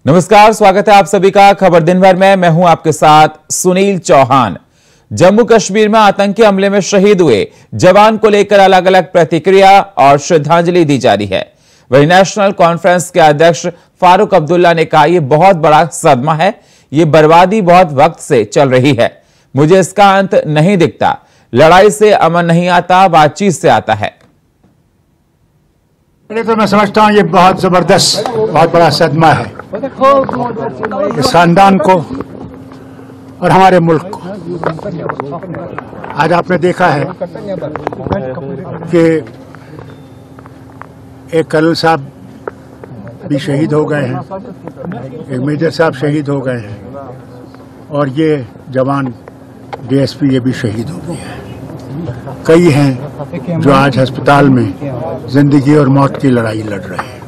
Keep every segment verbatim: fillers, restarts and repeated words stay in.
नमस्कार, स्वागत है आप सभी का खबर दिन भर में। मैं हूं आपके साथ सुनील चौहान। जम्मू कश्मीर में आतंकी हमले में शहीद हुए जवान को लेकर अलग अलग प्रतिक्रिया और श्रद्धांजलि दी जा रही है। वहीं नेशनल कॉन्फ्रेंस के अध्यक्ष फारूक अब्दुल्ला ने कहा, यह बहुत बड़ा सदमा है, ये बर्बादी बहुत वक्त से चल रही है, मुझे इसका अंत नहीं दिखता। लड़ाई से अमन नहीं आता, बातचीत से आता है। तो मैं समझता हूँ ये बहुत जबरदस्त, बहुत बड़ा सदमा है इस खानदान को और हमारे मुल्क को। आज आपने देखा है कि एक कर्नल साहब भी शहीद हो गए हैं, एक मेजर साहब शहीद हो गए हैं और ये जवान डीएसपी ये भी शहीद हो गए हैं। कई हैं जो आज अस्पताल में जिंदगी और मौत की लड़ाई लड़ रहे हैं।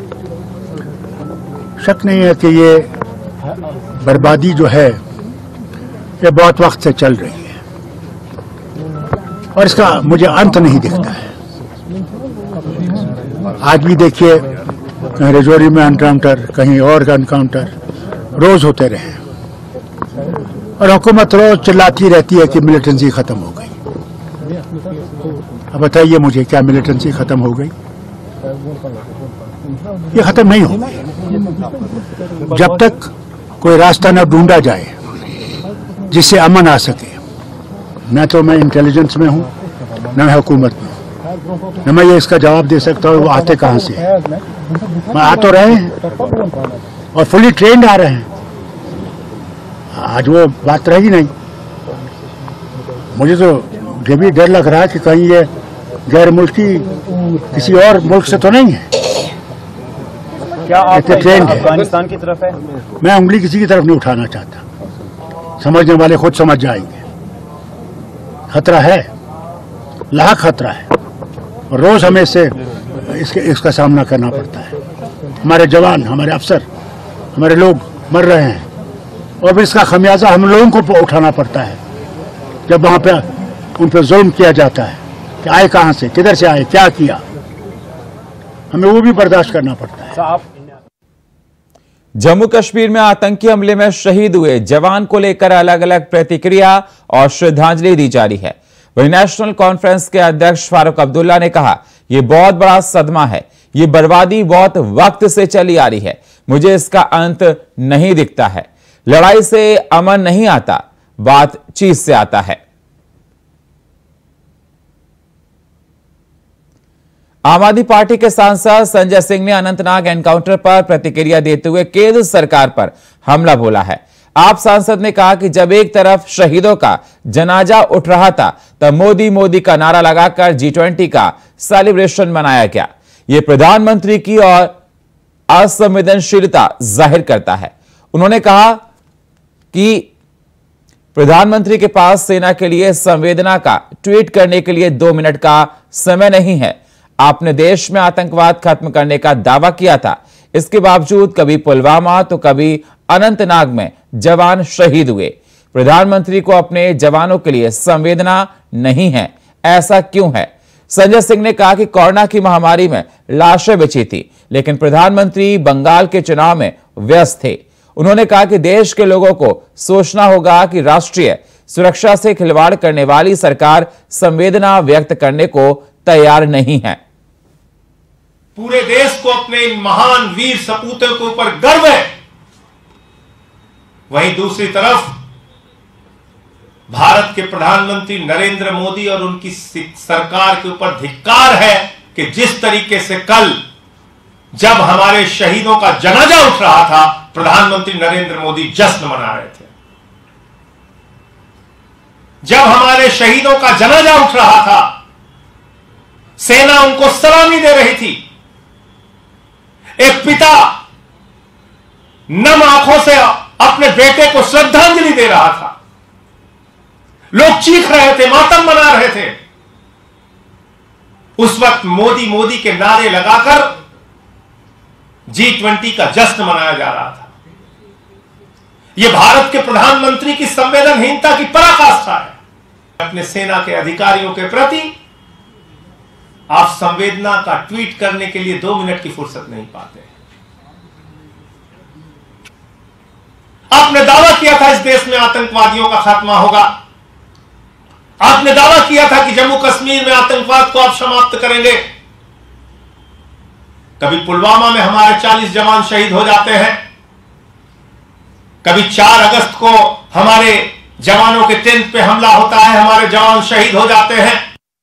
शक नहीं है कि ये बर्बादी जो है ये बहुत वक्त से चल रही है और इसका मुझे अंत नहीं दिखता है। आज भी देखिए, कहीं रजौरी में एनकाउंटर, कहीं और एनकाउंटर रोज होते रहे और हुकूमत रोज चिल्लाती रहती है कि मिलिटेंसी खत्म हो गई। अब बताइए मुझे, क्या मिलिटेंसी खत्म हो गई? ये खत्म नहीं होगी जब तक कोई रास्ता न ढूंढा जाए जिससे अमन आ सके। न तो मैं इंटेलिजेंस में हूं, न मैं हुकूमत में हूं, न मैं ये इसका जवाब दे सकता हूं वो आते कहां से है। मैं आ तो रहे हैं और फुली ट्रेंड आ रहे हैं। आज वो बात रही नहीं। मुझे तो ये भी डर लग रहा है कि कहीं ये गैर मुल्की किसी और मुल्क से तो नहीं है। क्या आप अफगानिस्तान की तरफ है? मैं उंगली किसी की तरफ नहीं उठाना चाहता। समझने वाले खुद समझ जाएंगे। खतरा है, लाख खतरा है और रोज हमें इससे इसके इसका सामना करना पड़ता है। हमारे जवान, हमारे अफसर, हमारे लोग मर रहे हैं और फिर इसका खमियाजा हम लोगों को उठाना पड़ता है जब वहां पे उन पर जुल्म किया जाता है कि आए कहां से, किधर से आए, क्या किया, हमें वो भी बर्दाश्त करना पड़ता है। जम्मू कश्मीर में आतंकी हमले में शहीद हुए जवान को लेकर अलग अलग प्रतिक्रिया और श्रद्धांजलि दी जा रही है। वहीं नेशनल कॉन्फ्रेंस के अध्यक्ष फारूक अब्दुल्ला ने कहा, यह बहुत बड़ा सदमा है, ये बर्बादी बहुत वक्त से चली आ रही है, मुझे इसका अंत नहीं दिखता है। लड़ाई से अमन नहीं आता, बातचीत से आता है। आम आदमी पार्टी के सांसद संजय सिंह ने अनंतनाग एनकाउंटर पर प्रतिक्रिया देते हुए केंद्र सरकार पर हमला बोला है। आप सांसद ने कहा कि जब एक तरफ शहीदों का जनाजा उठ रहा था तब मोदी मोदी का नारा लगाकर जी ट्वेंटी का सेलिब्रेशन मनाया गया। यह प्रधानमंत्री की और असंवेदनशीलता जाहिर करता है। उन्होंने कहा कि प्रधानमंत्री के पास सेना के लिए संवेदना का ट्वीट करने के लिए दो मिनट का समय नहीं है। आपने देश में आतंकवाद खत्म करने का दावा किया था, इसके बावजूद कभी पुलवामा तो कभी अनंतनाग में जवान शहीद हुए। प्रधानमंत्री को अपने जवानों के लिए संवेदना नहीं है, ऐसा क्यों है? संजय सिंह ने कहा कि कोरोना की महामारी में लाशें बची थी, लेकिन प्रधानमंत्री बंगाल के चुनाव में व्यस्त थे। उन्होंने कहा कि देश के लोगों को सोचना होगा कि राष्ट्रीय सुरक्षा से खिलवाड़ करने वाली सरकार संवेदना व्यक्त करने को तैयार नहीं है। पूरे देश को अपने इन महान वीर सपूतों के ऊपर गर्व है। वहीं दूसरी तरफ भारत के प्रधानमंत्री नरेंद्र मोदी और उनकी सरकार के ऊपर धिक्कार है कि जिस तरीके से कल जब हमारे शहीदों का जनाजा उठ रहा था, प्रधानमंत्री नरेंद्र मोदी जश्न मना रहे थे। जब हमारे शहीदों का जनाजा उठ रहा था, सेना उनको सलामी दे रही थी। एक पिता नम आंखों से अपने बेटे को श्रद्धांजलि दे रहा था। लोग चीख रहे थे, मातम मना रहे थे। उस वक्त मोदी मोदी के नारे लगाकर जी ट्वेंटी का जश्न मनाया जा रहा था। यह भारत के प्रधानमंत्री की संवेदनहीनता की पराकाष्ठा है। अपने सेना के अधिकारियों के प्रति आप संवेदना का ट्वीट करने के लिए दो मिनट की फुर्सत नहीं पाते। आपने दावा किया था इस देश में आतंकवादियों का खात्मा होगा। आपने दावा किया था कि जम्मू कश्मीर में आतंकवाद को आप समाप्त करेंगे। कभी पुलवामा में हमारे चालीस जवान शहीद हो जाते हैं, कभी चार अगस्त को हमारे जवानों के टेंट पे हमला होता है, हमारे जवान शहीद हो जाते हैं।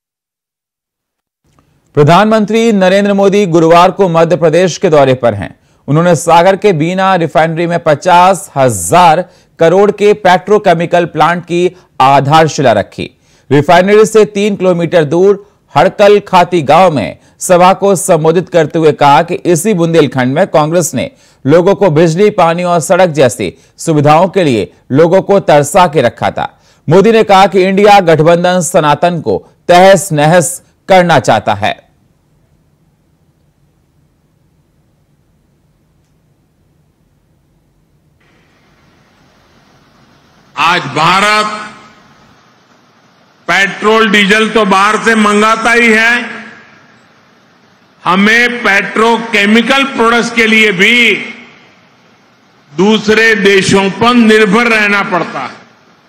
प्रधानमंत्री नरेंद्र मोदी गुरुवार को मध्य प्रदेश के दौरे पर हैं। उन्होंने सागर के बीना रिफाइनरी में पचास हजार करोड़ के पेट्रोकेमिकल प्लांट की आधारशिला रखी। रिफाइनरी से तीन किलोमीटर दूर हड़कल खाती गांव में सभा को संबोधित करते हुए कहा कि इसी बुंदेलखंड में कांग्रेस ने लोगों को बिजली, पानी और सड़क जैसी सुविधाओं के लिए लोगों को तरसा के रखा था। मोदी ने कहा कि इंडिया गठबंधन सनातन को तहस नहस करना चाहता है। आज भारत पेट्रोल डीजल तो बाहर से मंगाता ही है, हमें पेट्रोकेमिकल प्रोडक्ट्स के लिए भी दूसरे देशों पर निर्भर रहना पड़ता है।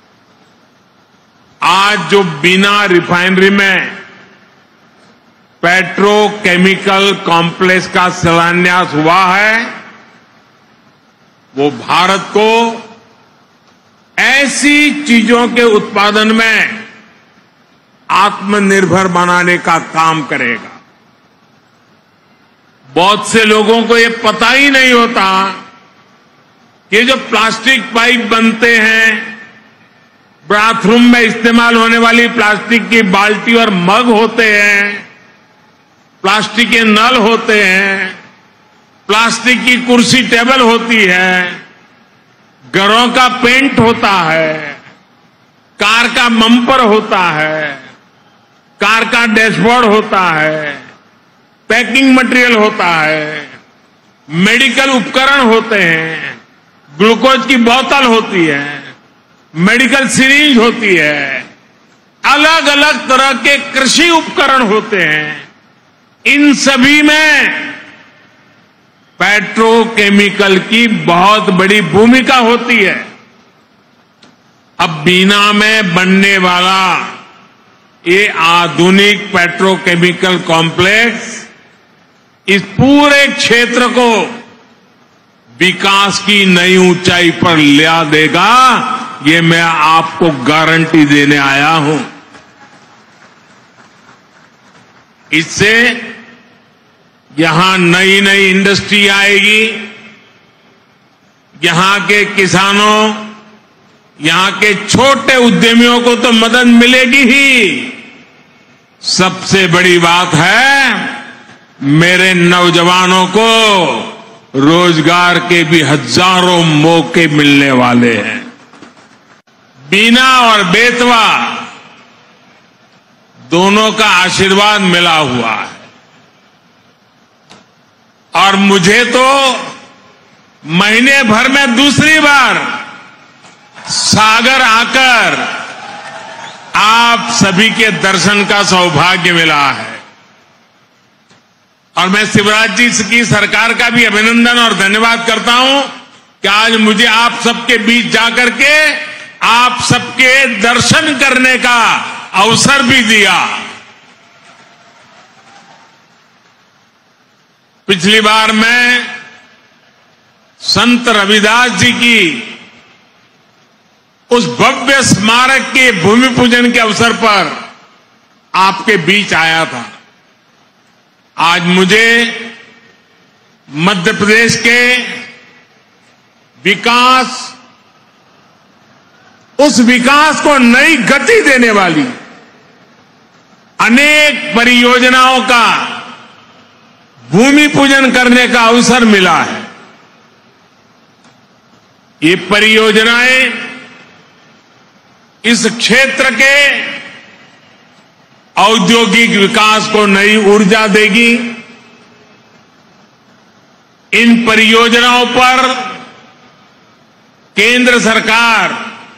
आज जो बीना रिफाइनरी में पेट्रोकेमिकल कॉम्प्लेक्स का शिलान्यास हुआ है, वो भारत को ऐसी चीजों के उत्पादन में आत्मनिर्भर बनाने का काम करेगा। बहुत से लोगों को ये पता ही नहीं होता कि जो प्लास्टिक पाइप बनते हैं, बाथरूम में इस्तेमाल होने वाली प्लास्टिक की बाल्टी और मग होते हैं, प्लास्टिक के नल होते हैं, प्लास्टिक की कुर्सी टेबल होती है, घरों का पेंट होता है, कार का बम्पर होता है, कार का डैशबोर्ड होता है, पैकिंग मटेरियल होता है, मेडिकल उपकरण होते हैं, ग्लूकोज की बोतल होती है, मेडिकल सिरिंज होती है, अलग अलग तरह के कृषि उपकरण होते हैं। इन सभी में पेट्रोकेमिकल की बहुत बड़ी भूमिका होती है। अब बीना में बनने वाला ये आधुनिक पेट्रोकेमिकल कॉम्प्लेक्स इस पूरे क्षेत्र को विकास की नई ऊंचाई पर ले देगा, ये मैं आपको गारंटी देने आया हूं। इससे यहां नई नई इंडस्ट्री आएगी, यहां के किसानों, यहां के छोटे उद्यमियों को तो मदद मिलेगी ही, सबसे बड़ी बात है मेरे नौजवानों को रोजगार के भी हजारों मौके मिलने वाले हैं। बीना और बेतवा दोनों का आशीर्वाद मिला हुआ है और मुझे तो महीने भर में दूसरी बार सागर आकर आप सभी के दर्शन का सौभाग्य मिला है और मैं शिवराज जी की सरकार का भी अभिनंदन और धन्यवाद करता हूं कि आज मुझे आप सबके बीच जाकर के आप सबके दर्शन करने का अवसर भी दिया। पिछली बार मैं संत रविदास जी की उस भव्य स्मारक के भूमि पूजन के अवसर पर आपके बीच आया था। आज मुझे मध्य प्रदेश के विकास, उस विकास को नई गति देने वाली अनेक परियोजनाओं का भूमि पूजन करने का अवसर मिला है। ये परियोजनाएं इस क्षेत्र के औद्योगिक विकास को नई ऊर्जा देगी। इन परियोजनाओं पर केंद्र सरकार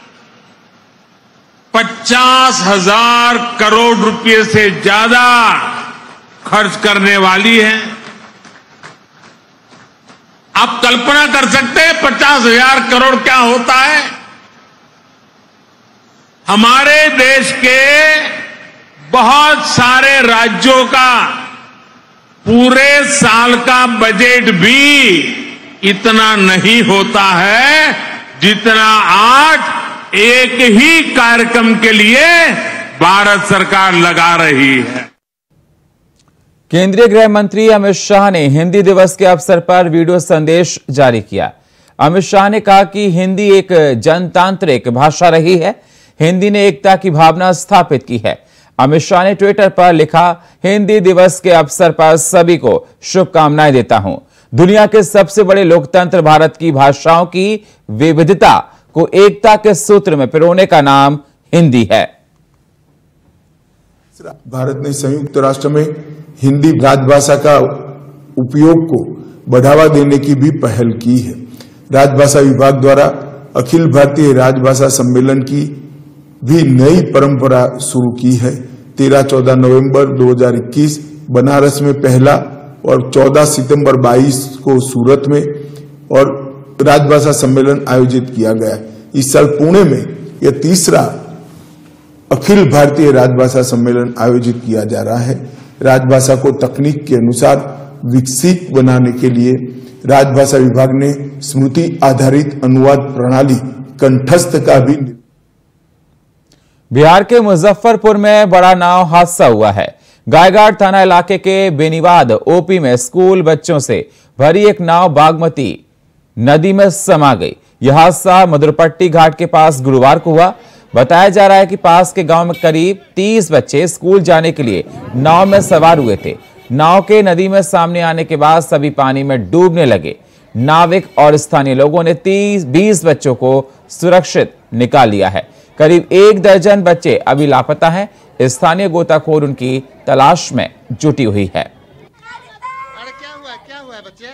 पचास हजार करोड़ रुपए से ज्यादा खर्च करने वाली है। आप कल्पना कर सकते हैं पचास हजार करोड़ क्या होता है? हमारे देश के बहुत सारे राज्यों का पूरे साल का बजट भी इतना नहीं होता है जितना आज एक ही कार्यक्रम के लिए भारत सरकार लगा रही है। केंद्रीय गृह मंत्री अमित शाह ने हिंदी दिवस के अवसर पर वीडियो संदेश जारी किया। अमित शाह ने कहा कि हिंदी एक जनतांत्रिक भाषा रही है। हिंदी ने एकता की भावना स्थापित की है। अमित शाह ने ट्विटर पर लिखा, हिंदी दिवस के अवसर पर सभी को शुभकामनाएं देता हूं। दुनिया के सबसे बड़े लोकतंत्र भारत की भाषाओं की विविधता को एकता के सूत्र में पिरोने का नाम हिंदी है। भारत ने संयुक्त राष्ट्र में हिंदी राजभाषा का उपयोग को बढ़ावा देने की भी पहल की है। राजभाषा विभाग द्वारा अखिल भारतीय राजभाषा सम्मेलन की भी नई परंपरा शुरू की है। तेरह चौदह नवंबर दो हज़ार इक्कीस बनारस में पहला और चौदह सितंबर बाईस को सूरत में और राजभाषा सम्मेलन आयोजित किया गया। इस साल पुणे में यह तीसरा अखिल भारतीय राजभाषा सम्मेलन आयोजित किया जा रहा है। राजभाषा को तकनीक के अनुसार विकसित बनाने के लिए राजभाषा विभाग ने स्मृति आधारित अनुवाद प्रणाली कंठस्थ का भी। बिहार के मुजफ्फरपुर में बड़ा नाव हादसा हुआ है। गायघाट थाना इलाके के बेनीवाद ओपी में स्कूल बच्चों से भरी एक नाव बागमती नदी में समा गई। यह हादसा मधुरपट्टी घाट के पास गुरुवार को हुआ। बताया जा रहा है कि पास के गांव में करीब तीस बच्चे स्कूल जाने के लिए नाव में सवार हुए थे। नाव के नदी में सामने आने के बाद सभी पानी में डूबने लगे। नाविक और स्थानीय लोगों ने तीस बीस बच्चों को सुरक्षित निकाल लिया है। करीब एक दर्जन बच्चे अभी लापता हैं। स्थानीय गोताखोर उनकी तलाश में जुटी हुई है। अरे क्या हुआ क्या हुआ बच्चे?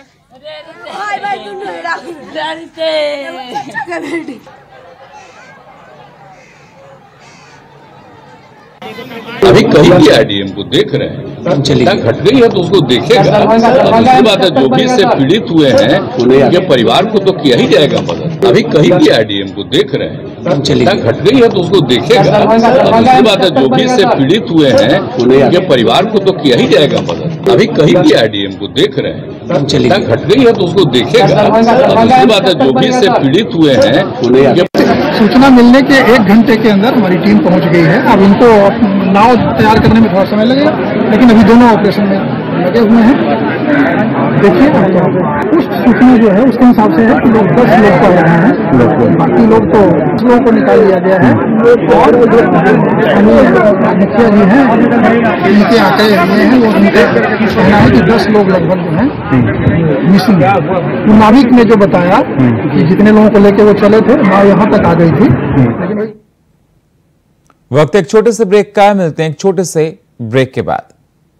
अभी कहीं भी आईडीएम को देख रहे हैं, चिंता घट गई है तो उसको देखेगा। और दूसरी बात है, जो भी इससे पीड़ित हुए हैं उनके परिवार को तो किया ही जाएगा मदद। अभी कहीं भी आईडीएम को देख रहे हैं, चिंता घट गई है तो उसको देखेगा। और दूसरी बात है, जो भी इससे पीड़ित हुए हैं उनके परिवार को तो किया ही जाएगा मदद। अभी कहीं भी आईडीएम को देख रहे हैं, चिंता घट गई है तो उसको देखेगा। और दूसरी बात है, जो भी इससे पीड़ित हुए हैं उनके। सूचना मिलने के एक घंटे के अंदर हमारी टीम पहुंच गई है। अब इनको नाव तैयार करने में थोड़ा समय लगेगा, लेकिन अभी दोनों ऑपरेशन में लगे हुए हैं। देखिए उस सूचना जो है उसके हिसाब से है कि लोग दस लोग पड़ रहे हैं, बाकी लोग तो दस लोगों को निकाल लिया गया है। और मुखिया जी हैं इनके आंकड़े लिए हैं, वो उनका कहना है कि दस लोग लगभग जो है मिसिंग है। तो नाविक ने जो बताया कि जितने लोगों को लेके वो चले थे नाव यहाँ तक आ गई थी। लेकिन वक्त एक छोटे से ब्रेक का, मिलते हैं एक छोटे से ब्रेक के बाद।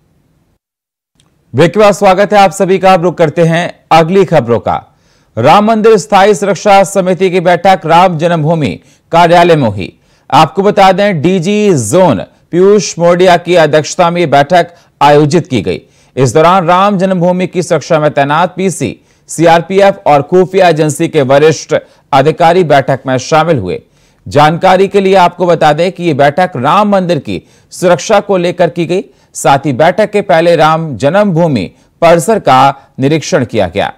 ब्रेक के बाद स्वागत है आप सभी का। रुक करते हैं अगली खबरों का। राम मंदिर स्थायी सुरक्षा समिति की बैठक राम जन्मभूमि कार्यालय में हुई। आपको बता दें, डीजी जोन पीयूष मोडिया की अध्यक्षता में बैठक आयोजित की गई। इस दौरान राम जन्मभूमि की सुरक्षा में तैनात पीसी, सीआरपीएफ और खुफिया एजेंसी के वरिष्ठ अधिकारी बैठक में शामिल हुए। जानकारी के लिए आपको बता दें कि यह बैठक राम मंदिर की सुरक्षा को लेकर की गई। साथ ही बैठक के पहले राम जन्मभूमि परिसर का निरीक्षण किया गया।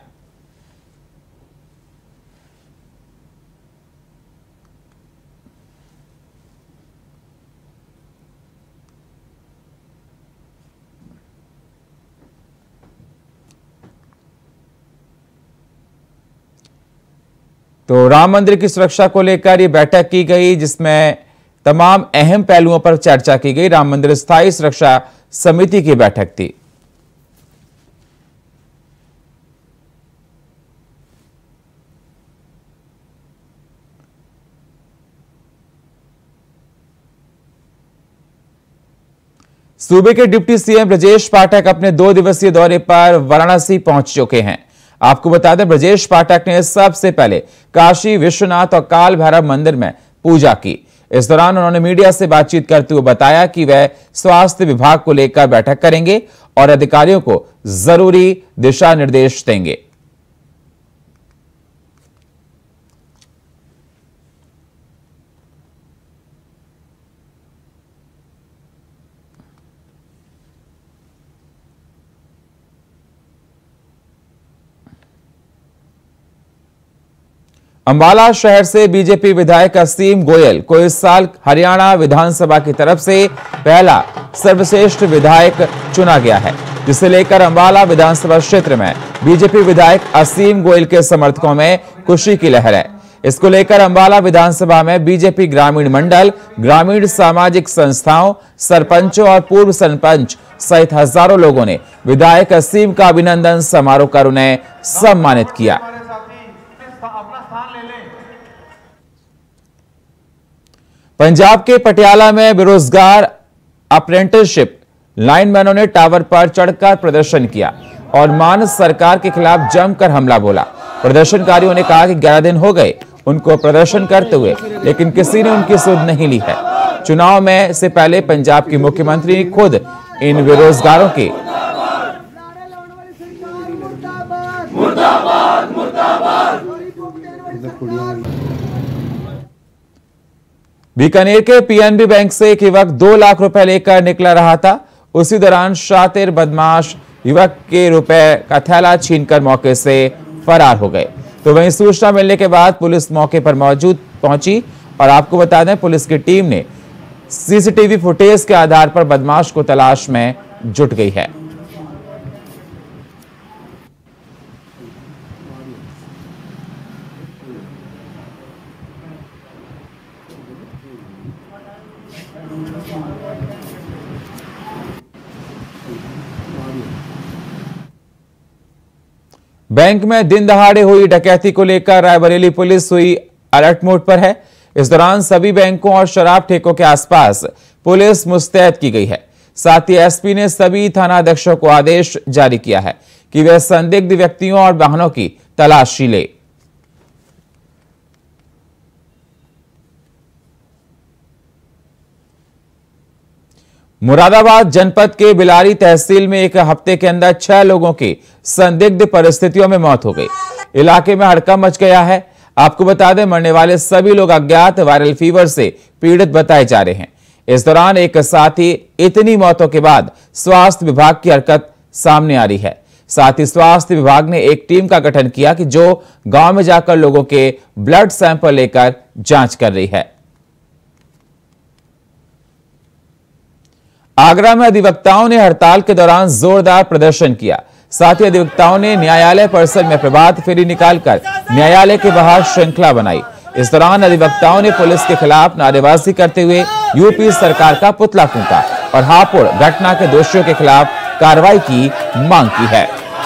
तो राम मंदिर की सुरक्षा को लेकर यह बैठक की गई, जिसमें तमाम अहम पहलुओं पर चर्चा की गई। राम मंदिर स्थायी सुरक्षा समिति की बैठक थी। सूबे के डिप्टी सीएम ब्रजेश पाठक अपने दो दिवसीय दौरे पर वाराणसी पहुंच चुके हैं। आपको बता दें, ब्रजेश पाठक ने सबसे पहले काशी विश्वनाथ और काल भैरव मंदिर में पूजा की। इस दौरान उन्होंने मीडिया से बातचीत करते हुए बताया कि वह स्वास्थ्य विभाग को लेकर बैठक करेंगे और अधिकारियों को जरूरी दिशा निर्देश देंगे। अंबाला शहर से बीजेपी विधायक असीम गोयल को इस साल हरियाणा विधानसभा की तरफ से पहला सर्वश्रेष्ठ विधायक चुना गया है, जिसे लेकर अंबाला विधानसभा क्षेत्र में बीजेपी विधायक असीम गोयल के समर्थकों में खुशी की लहर है। इसको लेकर अंबाला विधानसभा में बीजेपी ग्रामीण मंडल, ग्रामीण सामाजिक संस्थाओं, सरपंचों और पूर्व सरपंच सहित हजारों लोगों ने विधायक असीम का अभिनंदन समारोह कर उन्हें सम्मानित किया। पंजाब के पटियाला में बेरोजगार अप्रेंटिसशिप लाइनमैनों ने टावर पर चढ़कर प्रदर्शन किया और मान सरकार के खिलाफ जमकर हमला बोला। प्रदर्शनकारियों ने कहा कि ग्यारह दिन हो गए उनको प्रदर्शन करते हुए, लेकिन किसी ने उनकी सुध नहीं ली है। चुनाव में से पहले पंजाब की मुख्यमंत्री ने खुद इन बेरोजगारों के बीकानेर के पीएनबी बैंक से एक युवक दो लाख रुपए लेकर निकला रहा था। उसी दौरान शातिर बदमाश युवक के रुपए का थैला छीनकर मौके से फरार हो गए। तो वहीं सूचना मिलने के बाद पुलिस मौके पर मौजूद पहुंची और आपको बता दें, पुलिस की टीम ने सीसीटीवी फुटेज के आधार पर बदमाश को तलाश में जुट गई है। बैंक में दिन दहाड़े हुई डकैती को लेकर रायबरेली पुलिस हुई अलर्ट मोड पर है। इस दौरान सभी बैंकों और शराब ठेकों के आसपास पुलिस मुस्तैद की गई है। साथ ही एसपी ने सभी थानाध्यक्षों को आदेश जारी किया है कि वे संदिग्ध व्यक्तियों और वाहनों की तलाशी ले। मुरादाबाद जनपद के बिलारी तहसील में एक हफ्ते के अंदर छह लोगों की संदिग्ध परिस्थितियों में मौत हो गई। इलाके में हड़कंप मच गया है। आपको बता दें, मरने वाले सभी लोग अज्ञात वायरल फीवर से पीड़ित बताए जा रहे हैं। इस दौरान एक साथी इतनी मौतों के बाद स्वास्थ्य विभाग की हरकत सामने आ रही है। साथ ही स्वास्थ्य विभाग ने एक टीम का गठन किया कि जो गांव में जाकर लोगों के ब्लड सैंपल लेकर जांच कर रही है। आगरा में अधिवक्ताओं ने हड़ताल के दौरान जोरदार प्रदर्शन किया। साथ ही अधिवक्ताओं ने न्यायालय परिसर में प्रभात फेरी निकालकर न्यायालय के बाहर श्रृंखला बनाई। इस दौरान अधिवक्ताओं ने पुलिस के खिलाफ नारेबाजी करते हुए यूपी सरकार का पुतला फूंका और हापुड़ घटना के दोषियों के खिलाफ कार्रवाई की मांग की है।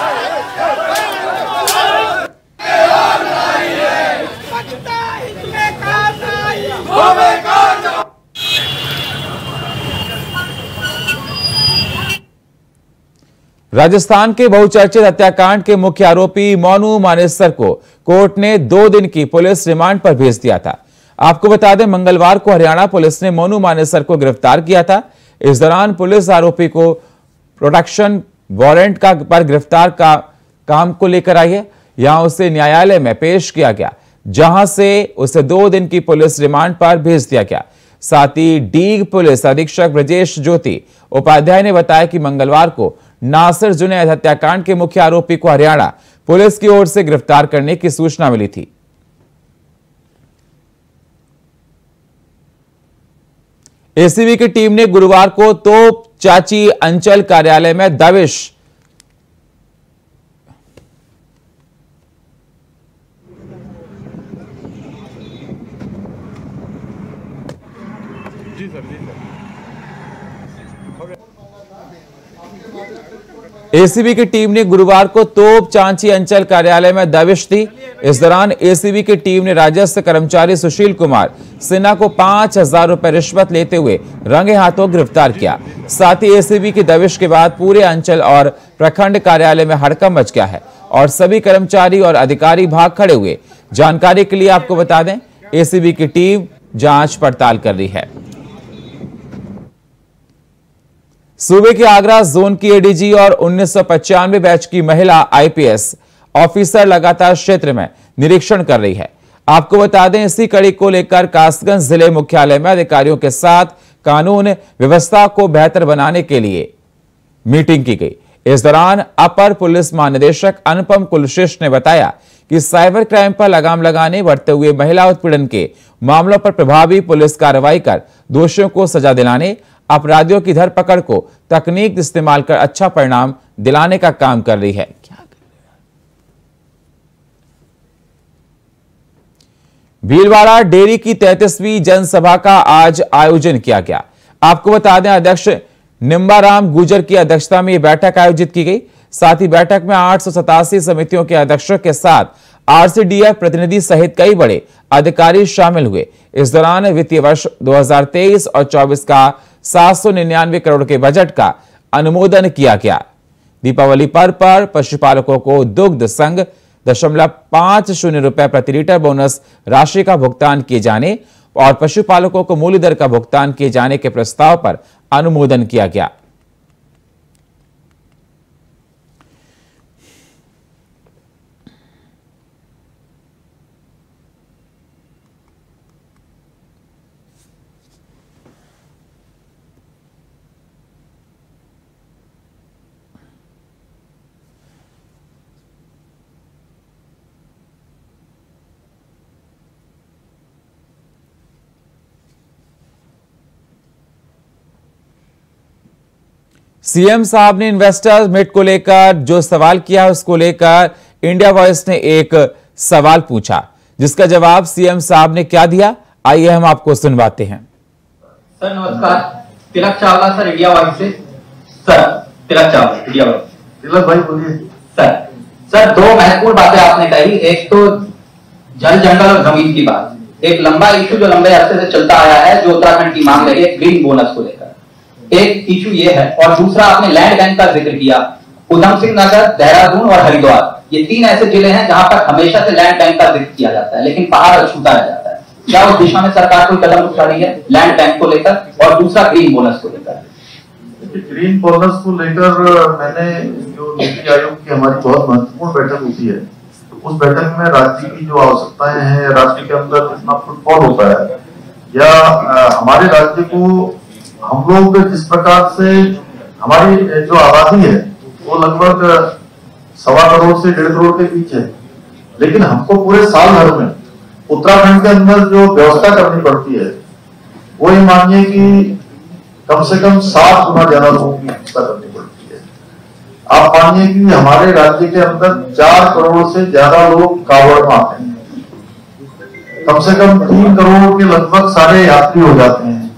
राजस्थान के बहुचर्चित हत्याकांड के मुख्य आरोपी मोनू मानेसर को कोर्ट ने दो दिन की पुलिस रिमांड पर भेज दिया था। आपको बता दें, मंगलवार को हरियाणा पुलिस ने मोनू मानेसर को गिरफ्तार किया था। इस दौरान पुलिस आरोपी को प्रोटेक्शन वारंट का पर गिरफ्तार का काम को लेकर आई है। यहां उसे न्यायालय में पेश किया गया, जहां से उसे दो दिन की पुलिस रिमांड पर भेज दिया गया। साथ ही डीग पुलिस अधीक्षक ब्रजेश ज्योति उपाध्याय ने बताया कि मंगलवार को नासिर जुनैद हत्याकांड के मुख्य आरोपी को हरियाणा पुलिस की ओर से गिरफ्तार करने की सूचना मिली थी। एसीबी की टीम ने गुरुवार को तोप चाची अंचल कार्यालय में दबिश जी सर जी सर एसीबी की टीम ने गुरुवार को तोप चांची अंचल कार्यालय में दबिश दी। इस दौरान एसीबी की टीम ने राजस्व कर्मचारी सुशील कुमार सिन्हा को पांच हजार रुपए रिश्वत लेते हुए रंगे हाथों गिरफ्तार किया। साथ ही एसीबी की दबिश के बाद पूरे अंचल और प्रखंड कार्यालय में हड़कंप मच गया है और सभी कर्मचारी और अधिकारी भाग खड़े हुए। जानकारी के लिए आपको बता दें, एसीबी की टीम जांच पड़ताल कर रही है। सूबे के आगरा जोन की एडीजी और उन्नीस सौ पचानवे बैच की महिला आईपीएस ऑफिसर लगातार क्षेत्र में निरीक्षण कर रही है। आपको बता दें, इसी कड़ी को लेकर कासगंज जिले मुख्यालय में अधिकारियों के साथ कानून व्यवस्था को बेहतर बनाने के लिए मीटिंग की गई। इस दौरान अपर पुलिस महानिदेशक अनुपम कुलश्रेष्ठ ने बताया कि साइबर क्राइम पर लगाम लगाने, बढ़ते हुए महिला उत्पीड़न के मामलों पर प्रभावी पुलिस कार्रवाई कर दोषियों को सजा दिलाने, अपराधियों की धरपकड़ को तकनीक इस्तेमाल कर अच्छा परिणाम दिलाने का काम कर रही है। भीलवाड़ा डेयरी की तैंतीसवीं जनसभा का आज आयोजन किया गया। आपको बता दें, अध्यक्ष निम्बाराम गुजर की अध्यक्षता में यह बैठक आयोजित की गई। साथ ही बैठक में आठ सौ सतासी समितियों के अध्यक्षों के साथ आरसीडीएफ प्रतिनिधि सहित कई बड़े अधिकारी शामिल हुए। इस दौरान वित्तीय वर्ष दो हज़ार तेईस और चौबीस का सात सौ निन्यानवे करोड़ के बजट का अनुमोदन किया गया। दीपावली पर्व पर पशुपालकों को दुग्ध संघ दशमलव पांच शून्य रुपए प्रति लीटर बोनस राशि का भुगतान किए जाने और पशुपालकों को मूल्य दर का भुगतान किए जाने के प्रस्ताव पर अनुमोदन किया गया। सीएम साहब ने इन्वेस्टर्स मीट को लेकर जो सवाल किया, उसको लेकर इंडिया वॉइस ने एक सवाल पूछा, जिसका जवाब सीएम साहब ने क्या दिया, आइए हम आपको सुनवाते हैं। सर नमस्कार, Tilak Chawla sir, India Voice से। Sir Tilak Chawla, India Voice. Tilak भाई बोलिए। सर सर दो महत्वपूर्ण बातें आपने कही। एक तो जल जंगल और जमीन की बात, एक लंबा इशू जो लंबे अरसे से चलता आया है, जो उत्तराखंड की मांग रही है, ग्रीन बोनस को लेकर एक इशू ये है। और दूसरा आपने लैंड बैंक का जिक्र किया। उधम सिंह नगर, देहरादून और हरिद्वार, ये तीन ऐसे जिले हैं जहां पर हमेशा से लैंड बैंक का जिक्र किया जाता है, लेकिन पहाड़ अछूता रह जाता है। क्या उस दिशा में सरकार कोई कदम उठा रही है लैंड बैंक को लेकर, और दूसरा ग्रीन बोनस को लेकर? ग्रीन बोनस को लेकर मैंने जो नीति आयोग की हमारी बहुत महत्वपूर्ण बैठक होती है, उस बैठक में राज्य की जो आवश्यकताएं हैं, राज्य के अंदर कितना फुटफॉल होता है, या हमारे राज्य को हम लोग जिस प्रकार से, हमारी जो आबादी है वो लगभग सवा करोड़ से डेढ़ करोड़ के बीच है, लेकिन हमको पूरे साल भर में उत्तराखंड के अंदर जो व्यवस्था करनी पड़ती है, वो ये मानिए कि कम से कम सात गुना ज्यादा लोगों की व्यवस्था करनी पड़ती है। आप मानिए कि हमारे राज्य के अंदर चार करोड़ से ज्यादा लोग कावड़ में आते हैं, कम से कम तीन करोड़ के लगभग सारे यात्री हो जाते हैं।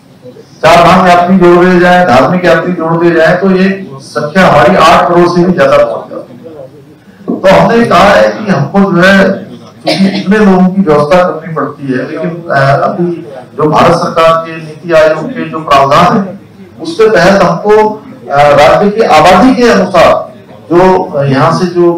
चार धाम यात्री जोड़ दिए जाए, धार्मिक यात्री जोड़ दिए जाए, तो ये संख्या हमारी आठ करोड़ से भी ज्यादा पहुंच जाती है। तो हमने कहा है कि हमको जो है, क्योंकि इतने लोगों की व्यवस्था करनी पड़ती है, लेकिन अभी जो भारत सरकार के नीति आयोग के जो प्रावधान है, उसके तहत हमको राज्य की आबादी के अनुसार जो यहाँ से जो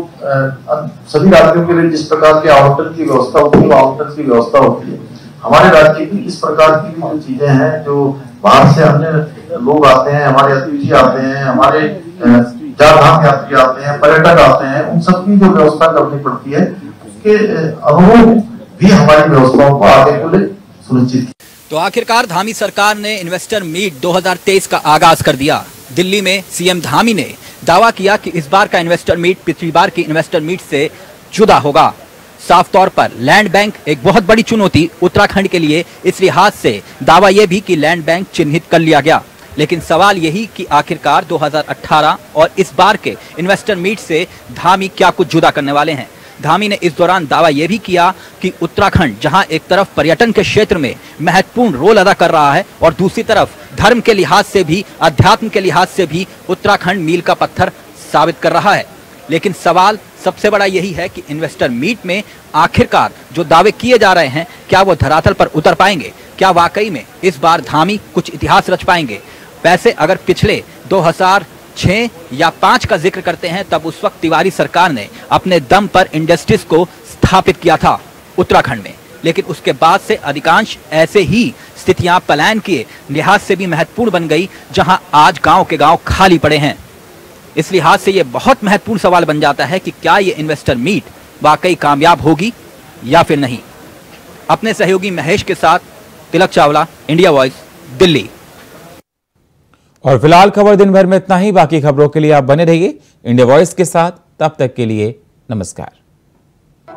सभी राज्यों के लिए जिस प्रकार के आवंटन की व्यवस्था होती है, वो आवंटन की व्यवस्था होती है। हमारे राज्य की इस प्रकार की जो चीजें हैं, जो बाहर से अन्य लोग आते हैं, हमारे अतिथि आते हैं, हमारे चार धाम यात्री आते हैं, पर्यटक आते हैं, उन सबकी जो व्यवस्था करनी पड़ती है, उसके अनुरूप भी हमारी व्यवस्थाओं को आगे को ले सुनिश्चित की। तो आखिरकार धामी सरकार ने इन्वेस्टर मीट दो हज़ार तेईस का आगाज कर दिया। दिल्ली में सीएम धामी ने दावा किया कि इस बार का इन्वेस्टर मीट पिछली बार की इन्वेस्टर मीट से जुदा होगा। साफ तौर पर लैंड बैंक एक बहुत बड़ी चुनौती उत्तराखंड के लिए, इस लिहाज से दावा यह भी कि लैंड बैंक चिन्हित कर लिया गया। लेकिन सवाल यही कि आखिरकार दो हज़ार अठारह और इस बार के इन्वेस्टर मीट से धामी क्या कुछ जुदा करने वाले हैं। धामी ने इस दौरान दावा यह भी किया कि उत्तराखंड जहां एक तरफ पर्यटन के क्षेत्र में महत्वपूर्ण रोल अदा कर रहा है और दूसरी तरफ धर्म के लिहाज से भी, अध्यात्म के लिहाज से भी उत्तराखंड मील का पत्थर साबित कर रहा है। लेकिन सवाल सबसे बड़ा यही है कि इन्वेस्टर मीट में आखिरकार जो दावे किए जा रहे हैं, क्या वो धरातल पर उतर पाएंगे? क्या वाकई में इस बार धामी कुछ इतिहास रच पाएंगे? वैसे अगर पिछले दो हज़ार छह या पाँच का जिक्र करते हैं, तब उस वक्त तिवारी सरकार ने अपने दम पर इंडस्ट्रीज को स्थापित किया था उत्तराखंड में, लेकिन उसके बाद से अधिकांश ऐसे ही स्थितियां पलायन के लिहाज से भी महत्वपूर्ण बन गई, जहां आज गांव के गांव खाली पड़े हैं। इस लिहाज से यह बहुत महत्वपूर्ण सवाल बन जाता है कि क्या ये इन्वेस्टर मीट वाकई कामयाब होगी या फिर नहीं। अपने सहयोगी महेश के साथ तिलक चावला, इंडिया वॉइस, दिल्ली। और फिलहाल खबर दिन भर में इतना ही। बाकी खबरों के लिए आप बने रहिए इंडिया वॉइस के साथ। तब तक के लिए नमस्कार।